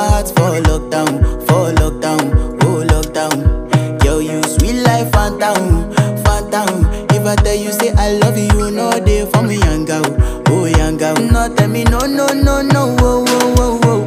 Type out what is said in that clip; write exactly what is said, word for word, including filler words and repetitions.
heart for lockdown, for lockdown, oh lockdown. Girl, you sweet life, phantom, phantom. If I tell you say I love you, you know they for me young girl, oh young girl. No tell me no, no, no, no, oh, oh, oh, oh.